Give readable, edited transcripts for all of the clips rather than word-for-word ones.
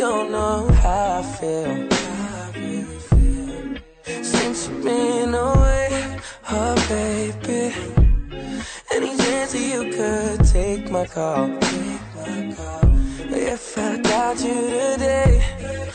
don't know how I feel. Since you've been away, oh baby, any chance that you could take my call. If I got you today,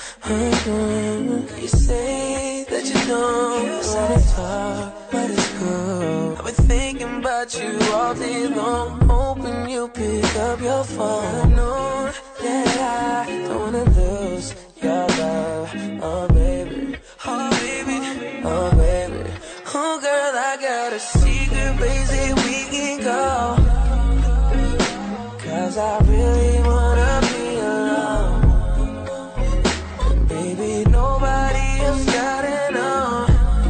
you say that you don't wanna talk, but it's cool. I've been thinking about you all day long, hoping you pick up your phone. I know that I don't wanna lose your love, oh baby, oh baby, oh baby. Oh girl, I got a secret place that we can go, 'cause I really wanna be alone. And baby, nobody else gotta know.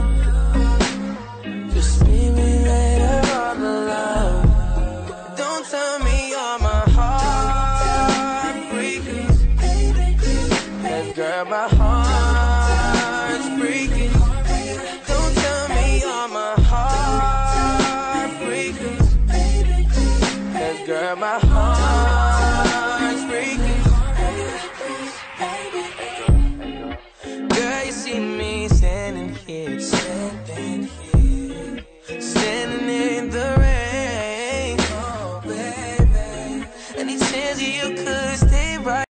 Just meet me later on the love. Don't tell me you're my heartbreaker, 'cause girl, my heart's breaking. Don't tell me you're my heartbreaker, 'cause girl, my